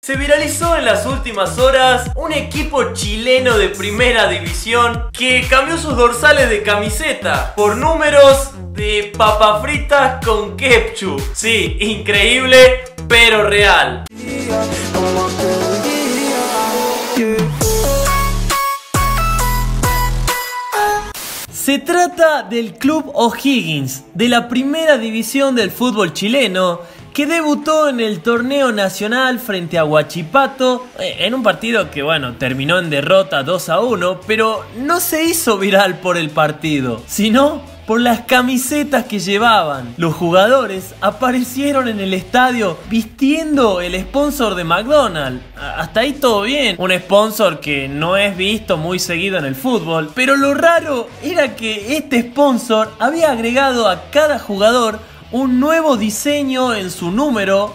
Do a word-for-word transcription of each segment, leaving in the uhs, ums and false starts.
Se viralizó en las últimas horas un equipo chileno de primera división que cambió sus dorsales de camiseta por números de papas fritas con ketchup. Sí, increíble, pero real. Se trata del Club O'Higgins, de la primera división del fútbol chileno, que debutó en el torneo nacional frente a Huachipato en un partido que, bueno, terminó en derrota dos a uno, pero no se hizo viral por el partido, sino por las camisetas que llevaban. Los jugadores aparecieron en el estadio vistiendo el sponsor de McDonald's. Hasta ahí todo bien, un sponsor que no es visto muy seguido en el fútbol, pero lo raro era que este sponsor había agregado a cada jugador un nuevo diseño en su número,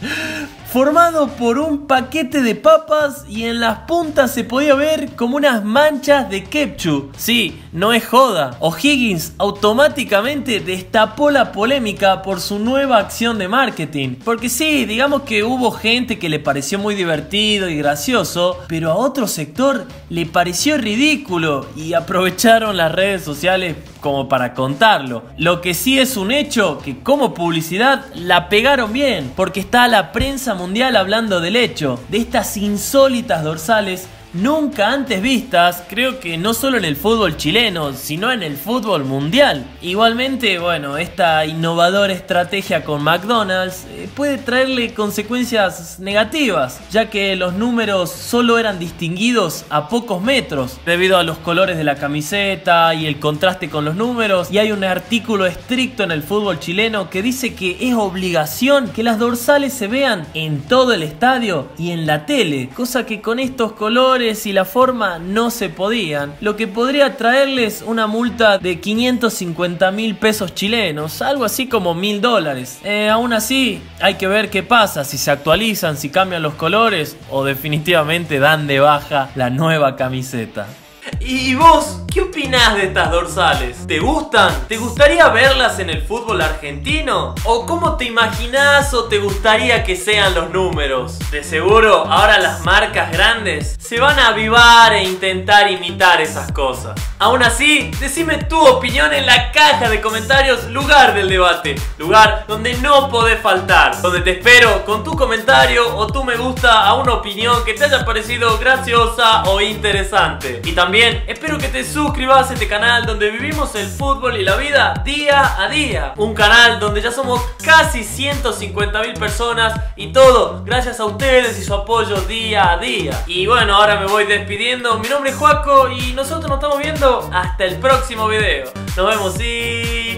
formado por un paquete de papas, y en las puntas se podía ver como unas manchas de ketchup. Sí, no es joda. O'Higgins automáticamente destapó la polémica por su nueva acción de marketing. Porque sí, digamos que hubo gente que le pareció muy divertido y gracioso, pero a otro sector le pareció ridículo y aprovecharon las redes sociales como para contarlo. Lo que sí es un hecho, que como publicidad la pegaron bien, porque está la prensa mundial hablando del hecho, de estas insólitas dorsales nunca antes vistas, creo que no solo en el fútbol chileno, sino en el fútbol mundial. Igualmente, bueno, esta innovadora estrategia con McDonald's eh, puede traerle consecuencias negativas, ya que los números solo eran distinguidos a pocos metros, debido a los colores de la camiseta y el contraste con los números. Y hay un artículo estricto en el fútbol chileno que dice que es obligación que las dorsales se vean en todo el estadio y en la tele, cosa que con estos colores y la forma no se podían, lo que podría traerles una multa de quinientos cincuenta mil pesos chilenos, algo así como mil dólares. Eh, aún así, hay que ver qué pasa, si se actualizan, si cambian los colores o definitivamente dan de baja la nueva camiseta. ¿Y vos qué opinás de estas dorsales? ¿Te gustan? ¿Te gustaría verlas en el fútbol argentino? ¿O cómo te imaginás o te gustaría que sean los números? De seguro ahora las marcas grandes se van a avivar e intentar imitar esas cosas. Aún así, decime tu opinión en la caja de comentarios, lugar del debate, lugar donde no podés faltar, donde te espero con tu comentario o tu me gusta a una opinión que te haya parecido graciosa o interesante. Y también También espero que te suscribas a este canal donde vivimos el fútbol y la vida día a día. Un canal donde ya somos casi ciento cincuenta mil personas y todo gracias a ustedes y su apoyo día a día. Y bueno, ahora me voy despidiendo. Mi nombre es Joaco y nosotros nos estamos viendo hasta el próximo video. Nos vemos y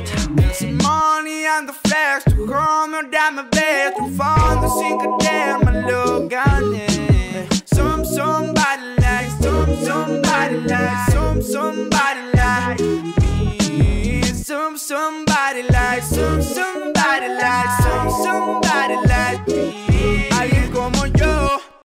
somebody like, some somebody like me. Some somebody like, some somebody like, some somebody like.